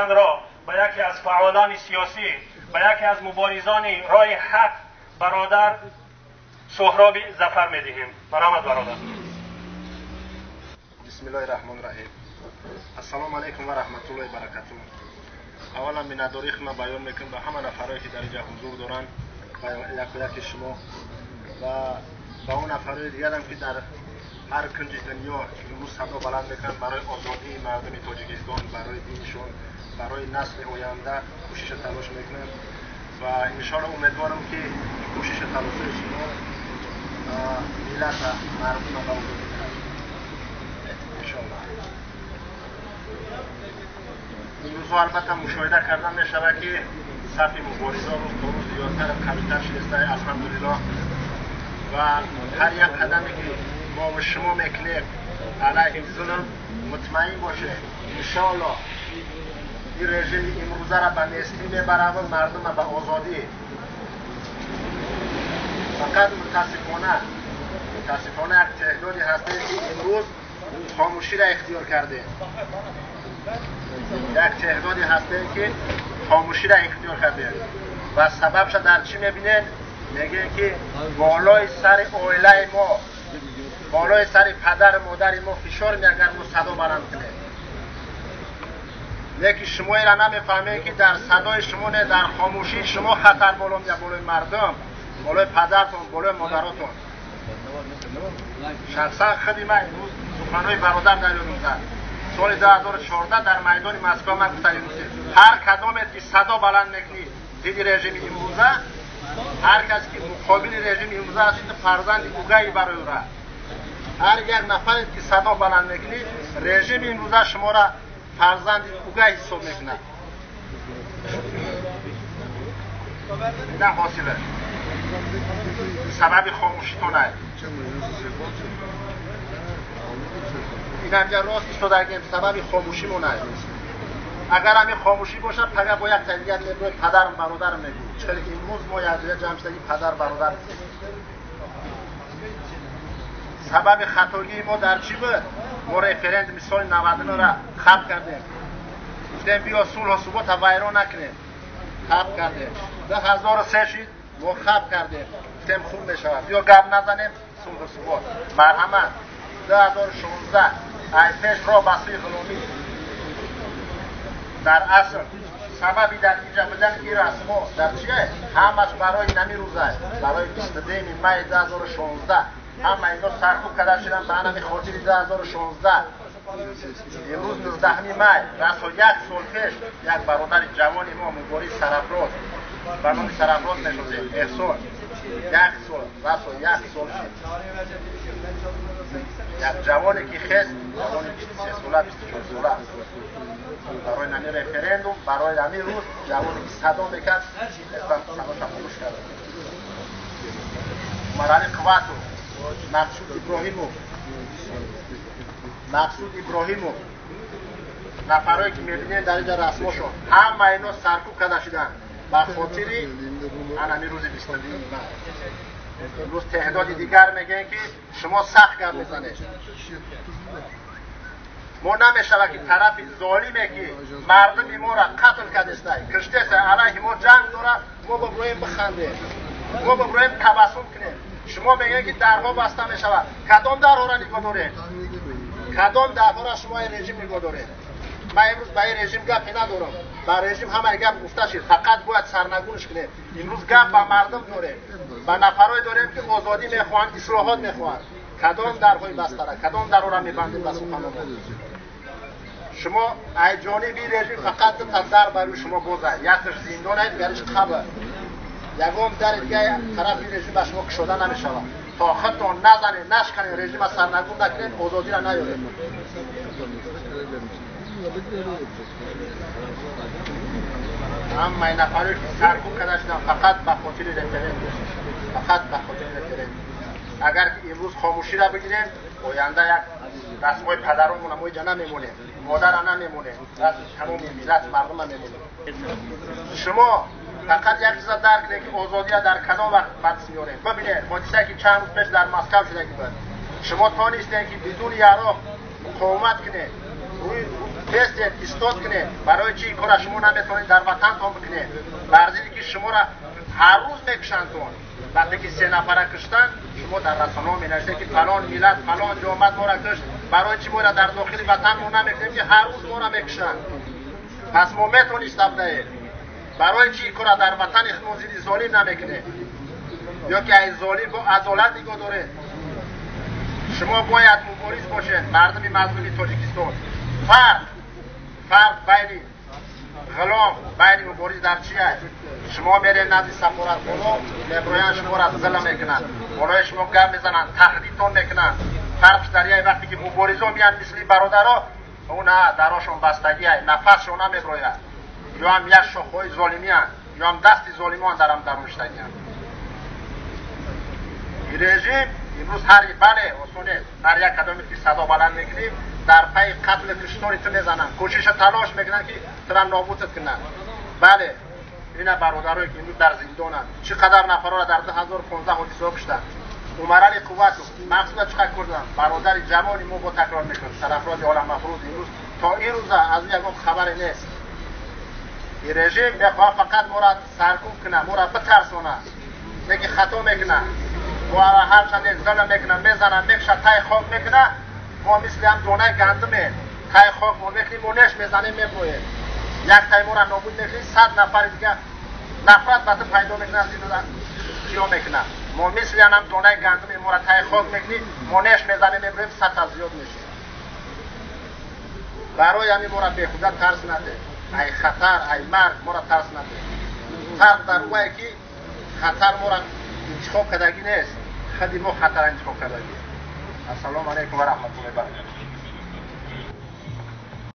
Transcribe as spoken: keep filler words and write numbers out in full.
وطن را به یکی از فعالان سیاسی، به یکی از مبارزان راه حق برادر سهراب ظفر میدهیم. برآمد برادر. بسم الله الرحمن الرحیم. السلام علیکم و رحمت الله و برکاته. اولا مینداری خدمت بیان میکنم به همه نفرایی که در اینجا حضور دارند، یک به یک شما و با اون نفرای دیگر هم که در هر کنج دنیا امروز صدا بلند میکنند برای آزادی مردم تاجیکستان، برای دینشون، برای نسل آینده کوشش تلاش میکنند و ان شاء الله امیدوارم که کوشش تلاش شما ملت مردم را آزادی کنند ان شاء الله. این روزها البته مشاهده کردن میشود که صف مبارزه روز تا روز زیادتر قوی‌تر شده الحمدلله و هر یک قدمی که ما و شما میکنیم علیه ظلم مطمئن باشه انشاءالله این رژیم امروزه را به نیستی میبره و مردم را به آزادی. فقط متاسفانه متاسفانه یک تعدادی هسته که امروز خاموشی را اختیار کرده، یک تعدادی هسته که خاموشی را اختیار کرده و سببش در چی میبینید؟ میگه که بالای سر عائله ما، بالای سر پدر مادر ما فشار میاگر ما صدا بلند کنیم. لیکن شما را نمیفهمید که در صدای شما نه، در خاموشی شما خطر بالا میاد، بالای مردم، بالای پدرتون، بالای مادراتون. شخصا خودی من امروز سخنهای برادر در یادم سال دو هزار و چهارده در میدان مسکو من گفتم هر کدامت که صدا بلند میکنی ضد رژیم امروزه، هر کسی که مقابل رژیم امروزه است فرزند اوگهی برای او را، هر یک نفر که صدا بلند میکنی رژیم امروزه شما را فرزند اوگه حساب میکنه. نه حاصله سبب خاموشیتون است. این همجا راست شده که سبب خاموشی مونه. اگر همین خاموشی باشه فقط با یک تلیت میگوی پدرم برادرم میگوی، چرا که امروز ما یک جمع شدگی پدر برادر. سبب خطاگی ما در چی بود؟ ما رفرندوم سال نود و نه را خراب کردیم، گفتیم بیا صلح و ثبات ویران نکنیم، خراب کردیم. دو هزار و سه شد ما خراب کردیم، گفتیم خوب میشود بیا گپ نزنیم صلح و ثبات. مرحمت دو هزار و شانزده ای پیش را بسوی غلامی. در اصل سببی در اینجا بودن این رسما در چیه؟ همش برای نمی روزه، برای بیست و دو می دو هزار و شانزده همه اینا سرکوب کرده شدن به همین خاطر دو هزار و شانزده. امروز نوزدهم می رسا یک سال پیش یک برادر جوانی ما مبارز سرافراز به نام سرافراز میشده احسان، یک سال رسا یک سال شد یک جوانی که خست، جوانی بیست و سه ساله بیست و چهار ساله برای نمی رفرندوم، برای نمی روز جوانی که صدا میکرد صداش خاموش کرد. مرحله قواتو مقصود ابراهیمو مقصود ابراهیمو نفرهایی که میبینید در اینجا رسماشون همه اینا سرکوب کرده شدن به خاطر همین روز بیست و دو. روز تعدادی دیگر میگن که شما سخت گپ میزنید. ما نمیشود که طرف ظالمی که مردم ما را قتل کرده است کشته است علیه ما جنگ داره ما با ابراهیم بخندیم، ما با ابراهیم تبسم کنیم. شما میگن که درها بسته میشود، کدام درها را نگاه دارید؟ کدام درها را شما این رژیم نگاه دارید؟ من امروز به این رژیم گپی ندارم، به رژیم همه گپ گفته شد، فقط باید سرنگونش کنیم. امروز گپ به مردم داریم، به نفرای داریم که آزادی میخواهند، اصلاحات میخواهند. کدام درهای بسته را کدام درها را میبندید به سخنان؟ شما ای جانبی رژیم فقط دو تا در برای شما بوده، یکش زندان است دیگرش قبر. یگام در دیگه طرف رژیم به شما کشوده نمیشود. تا خودتون نزنید نشکنید رژیم سرنگون نکنید آزادی را نیارید. همه نفری که سرکوب کرده شدن فقط به خاطر رفرندوم، فقط به خاطر رفرندوم. اگر که امروز خاموشی را بگیریم آینده یک رسمای پدرانمون ما اینجا نمیمونه، مادر هم نمیمونه، رسم تمام ملت مردم هم میمونه. شما فقط یک چیز درک کنید که آزادی را در کدام وقت به دست میارید. ببینید حادثه که چند روز پیش در مسکو شده بود، شما تا نیستید که بدون عراق مقاومت کنید، روی تست استاد کنه. برای چی کار شما نمیتونید در وطنتون بکنید؟ برزیدی که شما را هر روز میکشندتون. وقتی که سه نفره کشتن شما در رسانه‌ها مینویسید که فلان ملت فلان جامعه ما را کشت. برای چی ما را در داخل وطن ما نمیکنیم که هر روز ما را میکشند؟ پس ما میتونیم استفاده. برای چی کار در وطن خودمون زیر ظالم نمیکنه؟ یا که ای ظالم با عدالت نگاه داره. شما باید مبارز باشید. مردم مظلوم تاجیکستان فرق فرق بین غلام بین مبارز در چی است؟ شما میرین نزد سفارتخانه میبروین شما را ظلم میکنن، بالای شما گپ میزنن، تهدیدتون میکنن. فرق در وقتی که مبارزا میان مثل برادرها اون دراشون بستگی است، نفسشون نمیبروید. یا هم یک شاخه‌های ظالمی هست یا هم دست ظالمان در هم درونشتگی هست. این رژیم امروز هر بله اصوله هر یک قدمی که صدا بلند میکنیم در پای قتل کشتاری تو میزنن، کوشش تلاش میکنن که ترا نابودت کنن. بله اینا برادرایی که امروز در زندانن، چقدر نفرها را در دو هزار و پانزده حادثه کشتن. عمر علی قوت مقصود چقدر کردن؟ برادر جوانی ما با تکرار میکنن سرافراز عالم مفروض امروز تا این روز از یکم خبری نیست. این رژیم میخواه فقط ما را سرکوب کنه، ما را بترسونه، میگه خطا میکنه، ما را هر چند ظلم میکنه، میزنه، میکشه، تای خاک میکنه. ما مثل هم دونه گندمه تای خاک ما میکنیم، مونش میزنیم، میبرویم. یک تای ما را نابود میکنیم، صد نفر دیگه نفرت بطه پیدا میکنه، از این کیا میکنه. ما مثل هم دونه گندمه ما را تای خاک میکنیم، مونش میزنیم، میبرویم، صد تا زیاد میشه. برای همین ما را بیخوده ترس نده. ای خطر ای مرگ ما را ترس نده. فرق در اوه که خطر ما را انتخاب کردگی نیست، خودی ما خطر انتخاب کردگی. السلام علیکم و رحمت الله و برکاته.